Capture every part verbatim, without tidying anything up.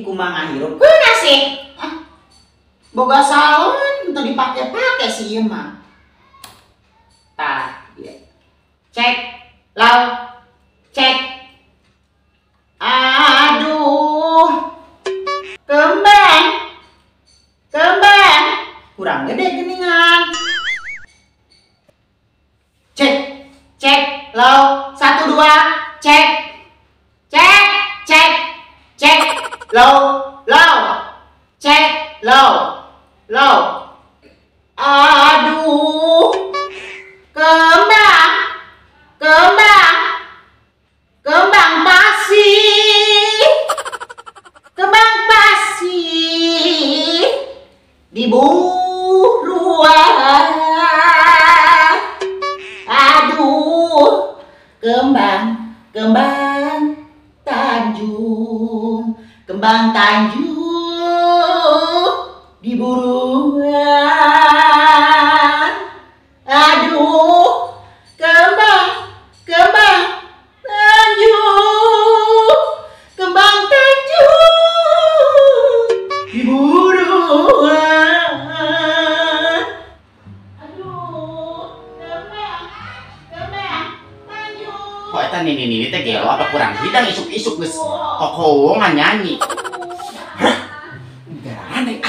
kumaha hirup keuna sih. Ah, boga salon teu dipake-pake sih ieu mah. Tah, ieu. Cek, lau, cek. Aduh. Kembang. Kembang. Kurang gede geningan. Cek, cek, lau, satu dua, cek. Cek, cek, cek, lau, lau. Cek, lau, lau. Aduh. Kembang. Kembang. Kembang pasir. Kembang pasir. Diburu. Aduh. Kembang, kembang Tanjung. Kembang Tanjung. Diburu. Aduh. Kembang, kembang Tanjung. Kembang Tanjung. Diburu. Aduh. Kembang, kembang Tanjung. Kok eta nini-nini teh gelo apa kurang hidang isuk-isuk geus kokoongan nyanyi. Hah? Aneh.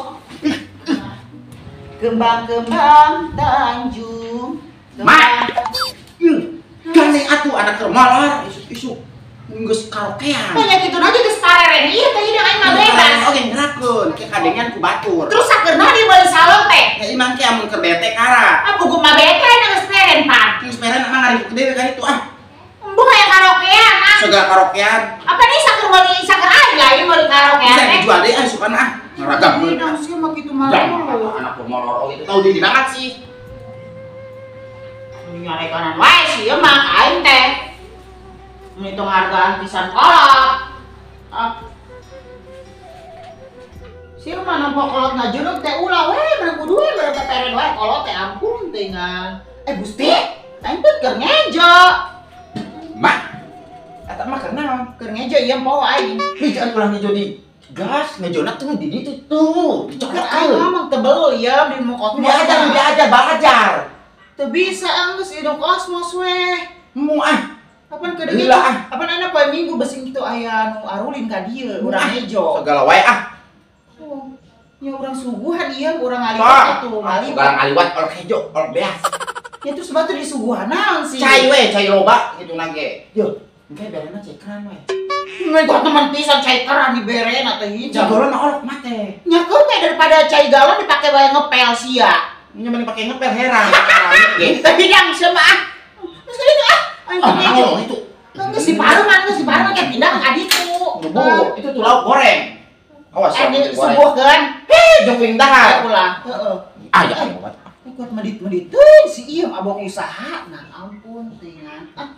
Kembang-kembang Tanjung. Mak. Yeuh, gane atuh anak kermalar isuk-isuk. Geus karaokean. Banyak itu aja geus pareren ieu teh hideung aing mah bebas. Oke, ngerakeun ke kadengan ku batur. Terus sakeuna di beulah salon teh. Ya imang ke amun keur bete kara. Ah buku mah bete geus peren pan. Geus peren emang ngari dewe kan itu ah. Embuh aya karaokean ah. Segala karaokean. Apa nih saker meuli saker aja ieu meuli karaokean Bisa teh. dijual deh ah sukana ah. Ngaragakeun. Tidak sih mah kitu mah. Anak pemolor oh itu tahu di banget sih. Nyari kanan wae sih ieu mah aing teh. Ngitung hargaan pisan kolot. Ah. Sieu mah nampak kolotna jeuneuh teh ulah we menang kudu we berapa peren wae kolot teh ampun teh ngan. Eh Gusti, aing teh keur ngejo. Mak. Eta mah keur naon? Keur ngejo ieu poho aing. Ih jangan ulang ngejo di gas, ngejona tuh di ditu tuh, Aing dicokekeun. ngomong tebel ya di mukot Belajar, belajar, belajar. Teu bisa anggeus ieu kosmos we. Mu ah. Apaan kada Gila, gitu? ah. Apaan ayeuna poe Minggu besing kitu aya nu arulin ka dieu, urang Ah, ngejo. Segala wae ah. Oh, nya urang suguhan ieu urang Pak, ngaliwat atuh, segala ngaliwat. ngaliwat oleh hejo, oleh beas. Ya terus batu di suguhan naon sih? Cai we, cai loba gitu nage. Yo, engke berena cai keran we. Ngai gua teman pisan cai keran diberen atuh hijau. Jagoran mah olok mate. Nya keun teh daripada cai galon dipake bae ngepel sia. Nya mending pake ngepel heran. Ge. Tapi yang sama ah. Terus kali ah. Aing Ah, ngejo. oh, itu. Geus si paru mah geus si paru kayak pindah ka ditu. Bu, itu tuh lauk goreng. Awas Eh ya, disuguhkeun. Heh, jongwing dahar. Ulah, heeh. Ah, ya kan obat. Ikut medit-medit teuing si ieu abang usaha. Nah, ampun tingan. Ah.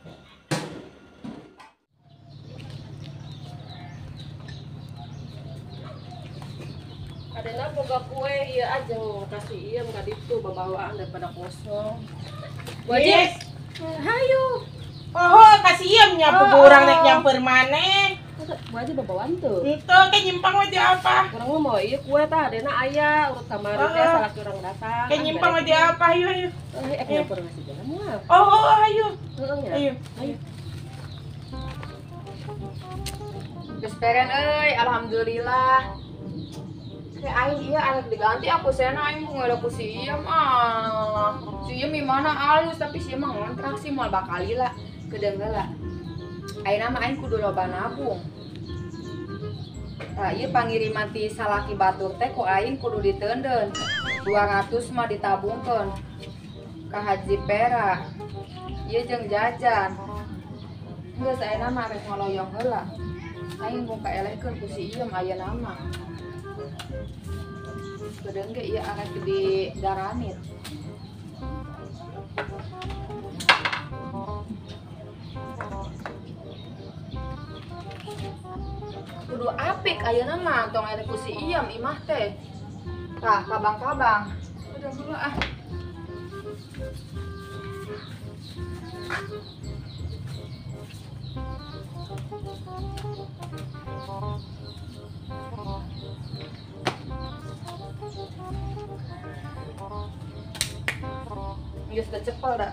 Adena boga kue ieu aja kasih ieu ka ditu babawaan daripada kosong. Yes. Hayu. Oh, kasih nya Oh, urang oh. nek nyamper maneh. Bu aja babawaan tuh. Henteu ke nyimpang we di apa? Urang mah mau ieu kue tah adena aya urut kamari teh Oh. salaki urang datang. Ke nyimpang we di apa ayo ayo. Eh, ek nyampur ngasih jalan mah. Oh, oh, oh, ayo. Heeh nya. Ayo. Ayo. Geus peren euy, alhamdulillah. Kayak aing ieu arek diganti aku sena aing ngeuleuk ku si Iem ah. Si Iem di mana alus tapi si Iem mah ngontrak sih moal bakalila kedengeula. Ayeuna mah aing kudu loba nabung. Tah ieu pangiriman ti salaki batur teh ku aing kudu diteundeun. dua ratus mah ditabungkeun ka Haji Pera. Ieu jeung jajan. Geus ayeuna mah rek ngaloyong heula. Aing buka elehkeun ku si Iem ayeuna mah. Kedeung ge ieu arek di Garanit. Kudu apik ayeuna mah tong eleh ku si Iem imah teh. Tah kabang-kabang. Udah dulu ah. sudah cepel dah.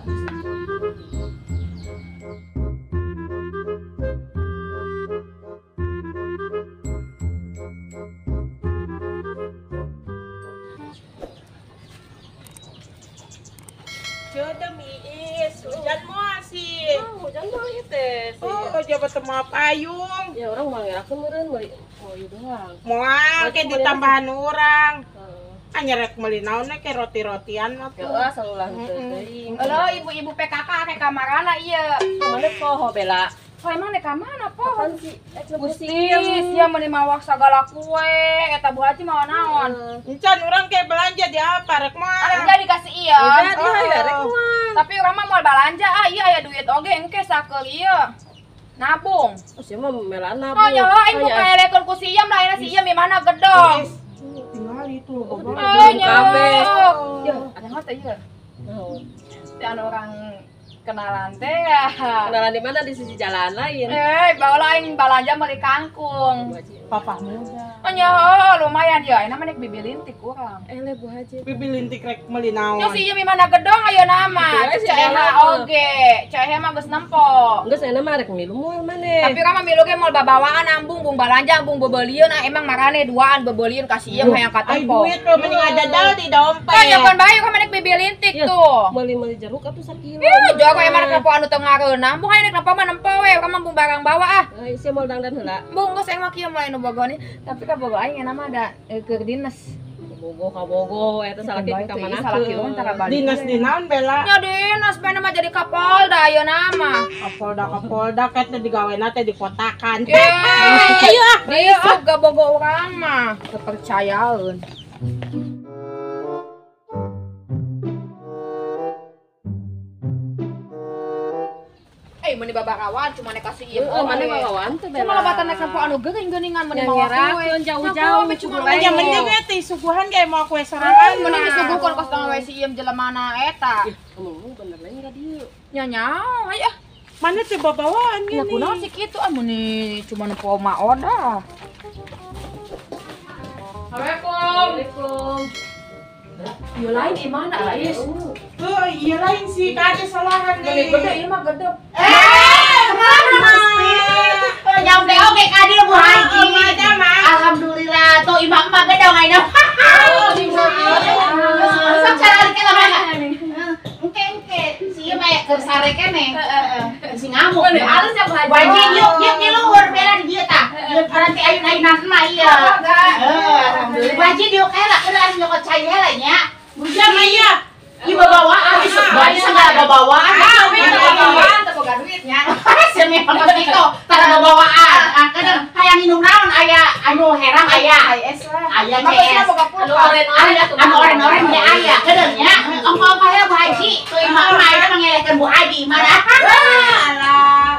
Jodoh miis, hujan mau sih. Oh, hujan banget teh. Oh, coba temu payung. Ya orang mau ngerakeun meureun meuli. Oh, ieu doang. Moal ke ditambahan orang. Heeh. Hanya rek meuli naon ke roti-rotian mah tuh. Heeh, salulah teh teuing. Halo ibu-ibu P K K ke kamarana ieu. Mana poho bela? Oh emang di kamana po? Apaan sih? Eh, Gusti, sia meuni mawak sagala kue, eta Bu Haji mau naon? Encan orang kayak belanja di apa rek mah. Arek jadi kasih iya. Jadi aya rek mah. Tapi urang mah moal balanja ah ieu aya duit oge engke sakeul ieu. Nabung. Oh, sia mah melana. Oh nya aing buka elekeun ku si Iem da ayeuna si Iem di mana gedong. Tinggal itu. Oh, Oh nya. kabeh. Ya, ada mah teh ieu. Oh. Teh anu orang kenalan teh ya. Kenalan di mana di sisi jalan lain. Eh, bawa aing balanja meuli kangkung. Papa muda. Oh nya lumayan ya, ayeuna mah nek bibilintik urang. Eh, le Bu Haji. Bibi lintik rek meuli naon. Nya si Iem di mana gedong ayeuna mah. Betul, si Ceha Ema. oge. Ceha mah geus nempo. Enggak saya mah rek milu moal maneh. Tapi urang mah milu ge moal babawaan ambung bung balanja ambung bebeulieun ah emang marane duaan bebeulieun ka si Iem hayang Ay katempo. duit lo mending ada dal di dompet. Kan ya pan bae urang mah nek bibilintik Ya, tuh. meuli-meuli jeruk atuh sakilo. Ih, jago emang rek nempo anu teu ngareunam. Bung aya nek nempo mah nempo we, urang mah bung barang bawa ah. Ai sia moal dangdan heula. Bung geus aing mah kieu mulai nu bogoni, tapi ka bogo aing enak mah ada eh, keur dinas. Bogo ka bogo eta salaki Bae ka teh, mana? ieu salaki urang tara balik. Dinas di naon bela. Nya dinas bae mah jadi Kapolda ayeuna mah. Kapolda Kapolda ket digawena teh dikotakan. Eh, dia juga bogo urang mah kepercayaan. Eh, meni babarawan cuma nek kasih ieu. Heeh, maneh bagawan teh Cuma bela. lobatan nek sampo anu geuning-geuningan meni Yang mau ngerakeun jauh-jauh cukup Aya mending ya teh suguhan kayak mau kue serangan. Meni disuguhkeun kos tangga we si iem jelemana eta. Ngomong bener lain enggak dieu. Nya nyao, aya. Mana teh babawaan Ya gini. kunaon sih kitu ah meni cuma nempo ma oda. Assalamualaikum. Assalamualaikum. Ieu lain di mana, Ais? Tuh, iya lain sih kade salahan Gede nih. gede ieu mah gede. Eh, kemana? Nyampe oke kadir Bu Haji. Ada mah. Alhamdulillah, tuh imam mah gedong ayeuna. Sok cara dikit lah. Engke engke, si ieu mah keur sare keneh. Si ngamuk. Boleh halus ya Bu Haji. Bu Haji yuk yuk di luhur bela di dieu tah. Nanti ayun-ayunan mah ieu. Heeh, alhamdulillah. Bu Haji diuk heula keur nyokot cai heula nya. Bujang aya. Ieu babawaan, Bu Haji sagala babawaan. Ah, we babawaan teu boga duitnya. Semi pangkat itu, tara babawaan. Kadang hayang minum naon aya anu herang aya. Es lah. Aya Mah C S. geus boga pulpen. Aya anu oren-oren ge aya. Kadang nya ongko aya Bu Haji. Tuh imah mah aya mangelekeun Bu Haji mana. Alah.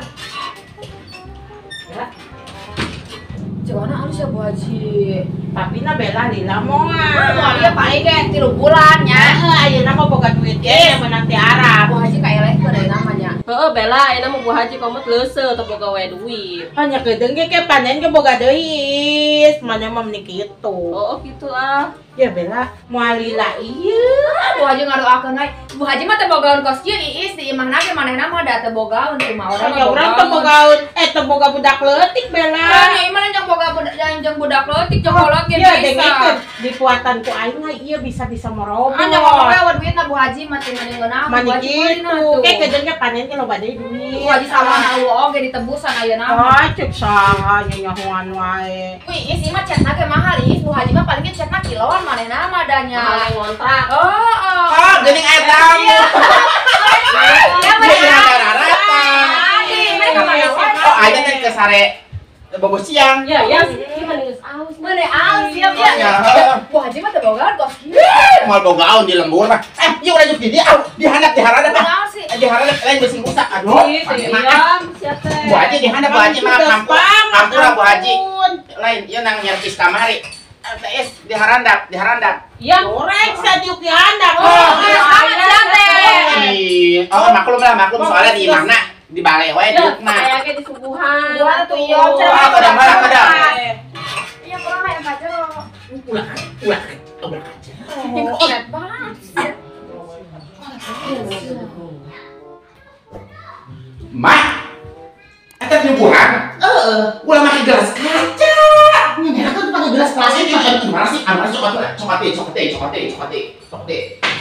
Jangan harus ya Bu Haji. Tapi na bela lila moal. Wah, dia paling ge tilu bulan nya. Heeh, ayeuna mah boga duit ge menang ti Arab. Bu Haji kaelehkeun dari namanya. Heeh, bela aya mah Bu Haji komot leuseuh teu boga we duit. Hanya kedeung ge ke panen ge boga deui. Mana mah meni kitu. Oh, gitu ah. Ya bela moal lila ieu. Bu Haji ngadoakeun we. Bu Haji mah teu bogaun kos kieu iis di imahna ge manehna mah da teu bogaun di imah urang mah. Ya urang teh bogaun eh teh boga budak leutik Kan bela. ya imah jeung boga budak jeung budak leutik jeung kolot ge Iya, bisa. dengekeun dipuatan ku aing mah ieu bisa-bisa merobot. Anya ngomong we duitna Bu Haji mah teu ngeunah. Mani gitu. Kayak kedeung ge panen ge loba deui duit. Bu Haji sawana eueuh oge ditebusan ayeuna mah. Ah, cek saha nya nyahoan wae. Wih, iis imah cetna ge mahal iis. Bu Haji mah paling ge cetna kiloan manehna mah adanya. Mahal ngontrak. Oh, oh. Oh, geuning aya tamu. Ya Dia mereka. rata-rata. Mereka mana wae? Oh, aya teh ke sare bogo siang. Ya, ya, gimana geus aus. Mana aus siap Oh, ya. ya. Bu Haji mah teu bogaan kos kieu. Moal bogaon di lembur mah. Eh, ieu urang juk di dia. Au, dihandap diharada Pak. Naon sih? Diharada lain beusi rusak. Aduh. Gitu, Pake maaf. diam, siap teh. Bu Haji dihandap Bu Haji maaf ampun. Ampun Bu Haji. Lain ieu nang nyerpis kamari. T S diharandap, diharandap. Iya. Goreng sadiuk di handap. Oh, iya, sangat santai. Ih, oh maklum lah maklum soalnya di mana di balai wae di Ya, mah. kayak ge di subuhan. Gimana tuh, Iyo? Oh, kadang kadang kadang. Iya, kurang aya pajero. Ulah, ulah, ulah aja. Keren banget. Mak, eta penyembuhan? Heeh. Ulah make gelas kaca. Ini kan pakai gelas plastik. Plastik gimana sih? Gimana sih? Coklat, coklat, coklat, coklat, coklat, coklat.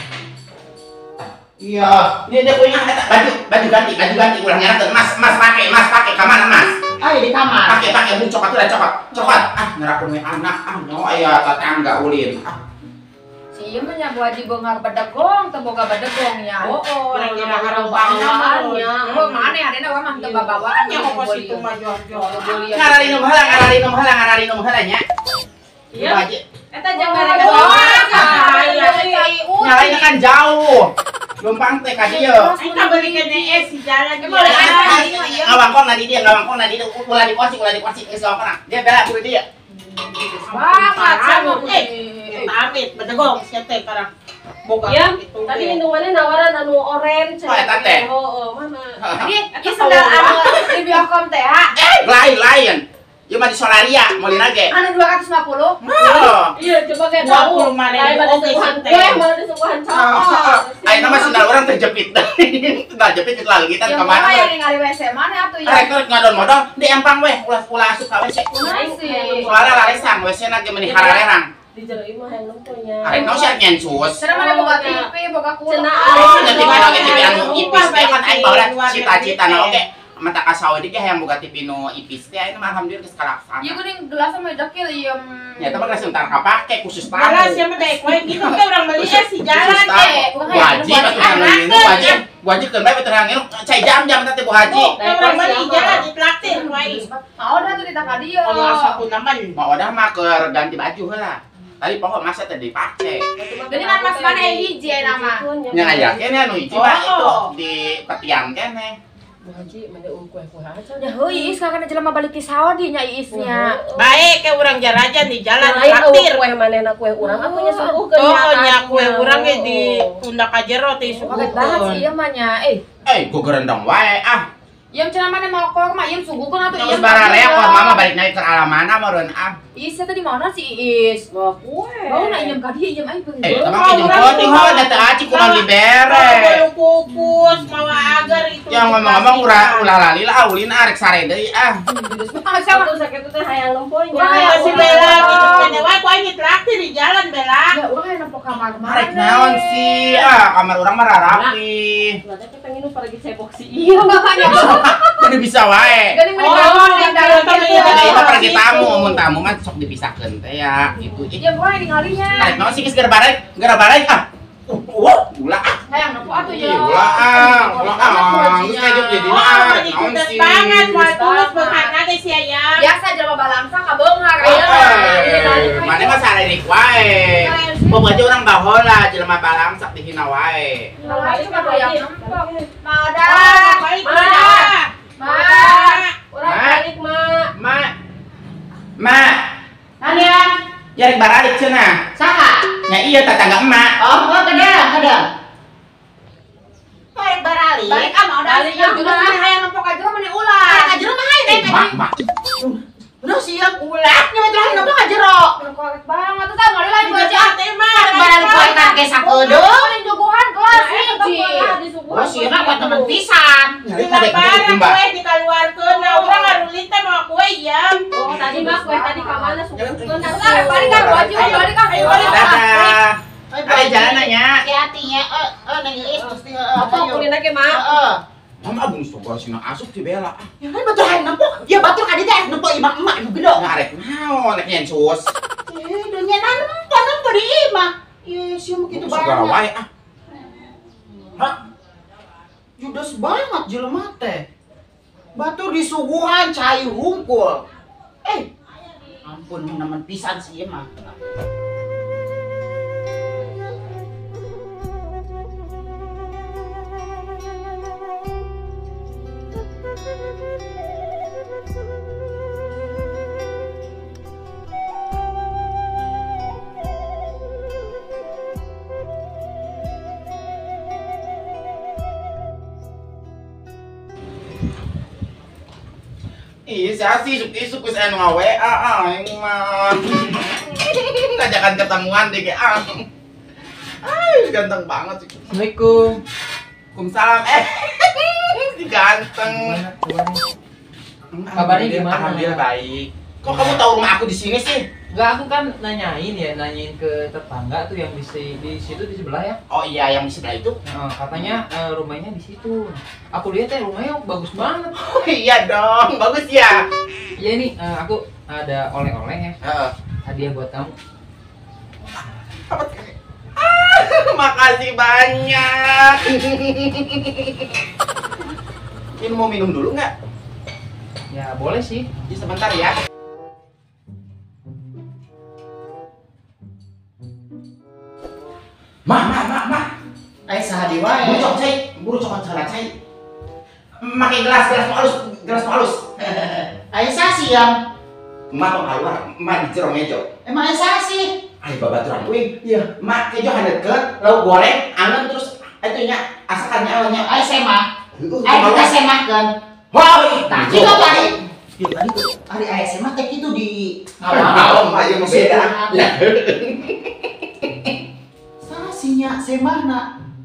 Iya, ini dia punya baju, baju ganti, baju ganti. Ulah nyerakan, mas, mas pakai, mas pakai, kemana mas? Ayo di kamar. Pakai, pakai, bu coklat tuh, coklat, coklat. Ah, nyerakun anak, ah, nyawa ya tetangga ulin. Si ieu mah nya Bu Haji beungar bedegong, teu boga bedegong nya. Oh, oh, orang yang harus bawaannya. Oh, mana adena urang mah teu babawaan nya kok situ mah jor-jor. Ngarari nom heula, ngarari nom heula, ngarari nom heula nya. Iya. Eta jeung mereka Nyalain kan jauh. Gampang teh ka dieu. Kita beli kene es di jalan. Ngawangkong na di dieu, ngawangkong na di dieu. Ulah di kursi, ulah di kursi, geus ngawangkong. Dia bela buru dia. banget sama eh amit bedegong sia teh karang boga Ya, itu tadi minumannya nawaran anu orange. Oh, eta teh. Oh, mana? ini ini sendal anu di biokom teh ha Eh, lain lain. Ieu mah di Solaria, moulina ge. anu dua ratus lima puluh. Oh. Iya, coba kayak dua tahu. puluh mana Lain pada oke, suguhan teh. kue, mana di suguhan coklat. Ayo nama sendal orang terjepit. Sendal jepit itu lagi kita Yang kemana? mana yang ningali W C mana atuh ya? Rekor ngadon modal di empang weh, ulah ulah asup ka W C. Soalnya laresang W C na ge meuni hararerang. Di jero ieu mah hayang nemponya. Arek naon sia nyensus. Serem ada boga T V, boga kulo. Cenah Oh, nanti kita lagi T V anu ipis teh kan aing bawa cita-cita na oke. Mata kasawe di ge hayang boga T V nu ipis teh ayeuna mah alhamdulillah geus kalaksana. Ieu geuning gelas sama dekil ieu. Ya teman geus entar kapake khusus tamu. Malah siapa deh kue gitu teh orang beli es di jalan teh. Wajib atuh nang ini wajib. Wajib keun bae betul nginu cai jam-jam teh Bu Haji. Orang beli di jalan di traktir wae. Mau dah tuh di tangga dia. Kalau asa pun naman. Mau udah mah keur ganti baju heula. Tadi pokok masa tadi dipake. Jadi kan mas mana yang hiji nama? Nya ngayakeun anu hiji mah itu di petian keneh. Bu Haji, mana um kue-kue aja. Ya heuh iis kakana jelema balik ke Saudi nya iisnya. Baik ke orang jarajan di jalan Lain traktir. kue manehna kue urang aku nya suguhkeun. Oh, nya kue urang ge di pundak ka jero teh Kaget banget sih suguhkeun. ieu mah nya. Eh, Eh, gua gerendang wae ah. ieu cenah mana mau kok mah ieu suguhkeun atuh Terus bararea kok mama balik naik ke alamana meureun ah. Iis teh di mana si Iis? Bawa kue. Bau na iem ka dieu iem aing Eh, beungeut. tamang jeung penting ho da teu aci kumaha libere. Kalau kukus mawa agar itu. Yang ngomong-ngomong ulah ulah lali lah ulin arek sare deui ah. Sama Satu sakit teh hayang nemponya. Wah, si Bella gitu kene wae kue di traktir di jalan Bella. Ya urang hayang nempo kamar mah. Arek naon sih? Ah, kamar urang mah rarapi. Nanti kita pengen pergi cebok si iya. Makanya Udah bisa wae. geuning meuli Oh, kamar di iya, dalam iya, gitu. iya, Jadi iya. itu pergi tamu, mun tamu mah sok dipisahkeun teh ya gitu. Ih, Ya urang ningalinya. arek naon sih geus gara balik, gara balik ah. Uh, uh, ulah ah. Hayang nempo atuh Iya, ya. ulah ah, ulah ah. Geus kayak jadi Oh, arek ini naon judes sih. banget, wah tulus beukana teh si ayam. Biasa jelema balangsa kabeunghar Eh, aya. mana mah sarerik wae. Pokoknya orang bahola jelema balangsak dihina wae. Kalau itu mah hayang nempo. Mau Oh, dah. baik Ma. dah. Ma. Urang Ma. balik, Mak. Ma. Ma. Tanya, Jarek baralik cenah. saha? Nya iya tetangga emak. Oh, oh, kadang, kadang. Balik barali. Balik ah mau dah. Balik, Ya ah, judes Ma. mah hayang nempo ka jero meni ulah. Ka jero mah hayang Eh, teh. mak, mak. Udah siap ulat, nya mah nempo ka jero. Kaget banget tuh sama lain Juga baca. teh mah. Barali poe kake sakedo. Paling jogohan kelas hiji. Oh, siapa buat teman pisan. Nyari Bila kadek barang gitu, Mbak. kue dikeluarkeun, nah urang ngarulit teh mau kue iam. Oh, tadi Mak kue tadi ka mana suguhkeun. Nah, balik kan wajib balik ah. Ayo, balik. Dadah. Ada jalan nanya. Hati-hatinya, eh, eh, neng Iis, terus dia, eh, Apa ayo. kulina ge, Mak? Heeh. Mama abung sobar sina asup ti bela. Ya kan batur hayang nempo. Ya batur ka dieu teh nempo imah emak nu gede. Ngarek naon nek nyensus. Eh, dunya nempo nempo di imah. Iya, sih mah kitu Segala banget. wae ah. Hah? Judes banget jelema teh. Batur disuguhan cai hungkul. Eh, ampun nemen pisan sih ieu mah. Iya, saya sih isuk-isuk geus anu W A aing mah. Ngajakan ketemuan deh ge ah. Ay, ganteng banget sih. Assalamualaikum. Waalaikumsalam. Eh, si ganteng. Kabarnya gimana? Alhamdulillah baik. Kok kamu tahu rumah aku di sini sih? Enggak, aku kan nanyain ya, nanyain ke tetangga tuh yang di si- di situ di sebelah ya. Oh iya, yang di sebelah itu. Nah, katanya eh, rumahnya di situ. Aku lihat ya rumahnya bagus banget. Oh iya dong, bagus ya. Ya ini eh, aku ada oleh-oleh ya, Heeh. hadiah buat kamu. Apa sih? Ah, makasih banyak. Ini mau minum dulu nggak? Ya boleh sih. Ya, sebentar ya. Ma, ma, ma, ma. Ay sahadi Buru wae. coklat cai, buru coklat coklat cai. Makai gelas, gelas mau halus, gelas mau halus. Ay sasi yang. Ma tong keluar, ma di jero meja. Emang ay sasi. Ayo babaturan kuing. Iya, ma kejo handeukeun, lauk goreng, angen terus itunya asakan nyawanya. Ay semah. Uh, Ay kita kumaha? semahkeun. Wah, ih, Tah, hijau. jika tadi. Ya tadi tuh hari A S M teh itu di Ngawang, Pak, yang beda. Ya. Sasinya semahna.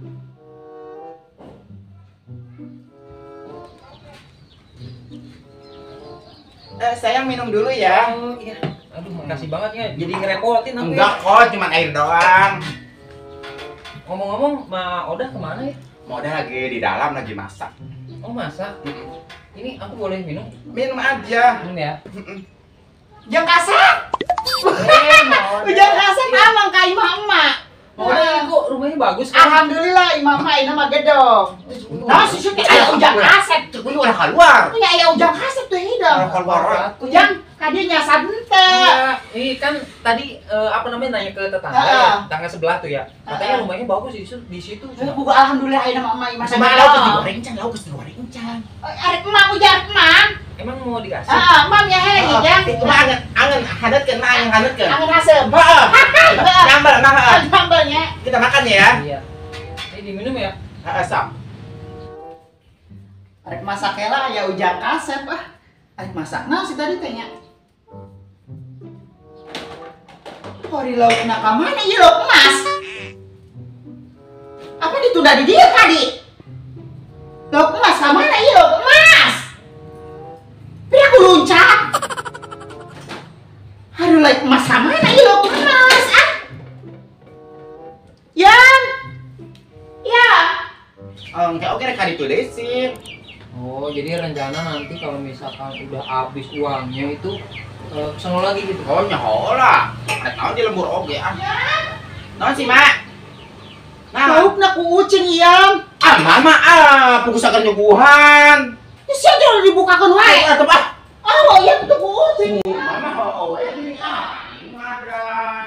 Eh, sayang minum dulu ya. Oh iya. Aduh, makasih banget ya. Jadi ngerepotin aku. Enggak Ya. kok, cuma air doang. Ngomong-ngomong, Ma Oda kemana ya? Mau udah lagi di dalam lagi masak. Oh masak. Ini aku boleh minum? Minum aja. Minum ya. Jeung kasak. Eh, Ma Oda. Jeung kasak amang ka imah emak. Ma Oda, kok rumahnya bagus kan? Alhamdulillah imah emak ini mah gedong. Nah, susu teh aya ujang kaset. Terus udah keluar. Punya aya ujang kaset tuh hidang. Kalau keluar. Ujang kadinya sadente. Iya, ini kan tadi eh, apa namanya nanya ke tetangga Heeh. ya, tetangga sebelah tuh ya. Katanya Heeh. rumahnya bagus di situ. Di situ. Eh, buka alhamdulillah ayeuna mah emak imah Sama lauk sadente. digoreng can, lauk geus digoreng can. Arek emak ujang emak. Emang mau dikasih? Heeh, mam ya he hijang. Itu mah angen, angen hadatkeun mah angen hadatkeun. Angin asem. Heeh. Nambah mah heeh. Sambalnya. Kita makan ya. Iya. Ini diminum ya. Heeh, sam. Arek masak heula aya ujang kaset ah. Arek masak nasi tadi teh nya. Hori laukna ka mana ieu lauk emas? Apa ditunda di dia tadi? Lauk emas ka mana ieu lauk emas? Pira aku luncat. Aduh lauk emas ka mana ieu lauk emas ah? Yang. Ya. Oke, oke rek ditulisin. Oh, jadi rencana nanti kalau misalkan udah habis uangnya itu eh, kesana lagi gitu. Oh, nyaho lah. Rek naon di lembur oge ah. Naon sih, Mak? Nah, Laukna ku ucing iyam. ah mama ah, pugusakeun nyuguhan. Ya sia udah dibukakeun wae. Eh, atuh ah. Ah, oh iya itu ku ucing. Mama oh, oh, ini ah. Ini ada.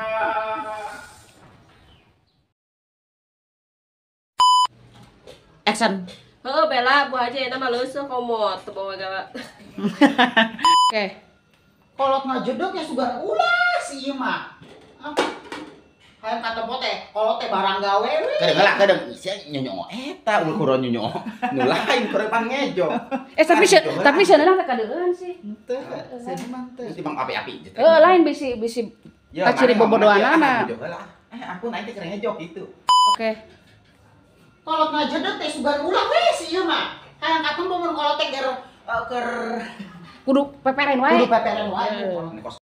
Action. Heeh, Bella, Bu Haji enak mah leuseuh komot teu bawa gawa. Oke. Kolot ngajedog ya sugar ulah si ieu mah. Ah. Hayang kata pote, kolot teh barang gawe we. Kadang lah kadang sia nyonyo eta ulah kuron nyonyo. Nu lain kurepan ngejo. Eh tapi se tapi sebenarnya teh kadeueun sih. Henteu, sini mah teu. Itu bang api-api. Eh lain bisi bisi Ya, kaciri mana ngomong bobodohanana. aja, ah, lah. Eh, aku nanti keren ngejok gitu. Oke. Kolot ngajedog teh sugar ulah we si ieu mah. Hayang kata mun kolot teh ger eh, ker Kudu peperen wae. kudu peperen wae. Ini kos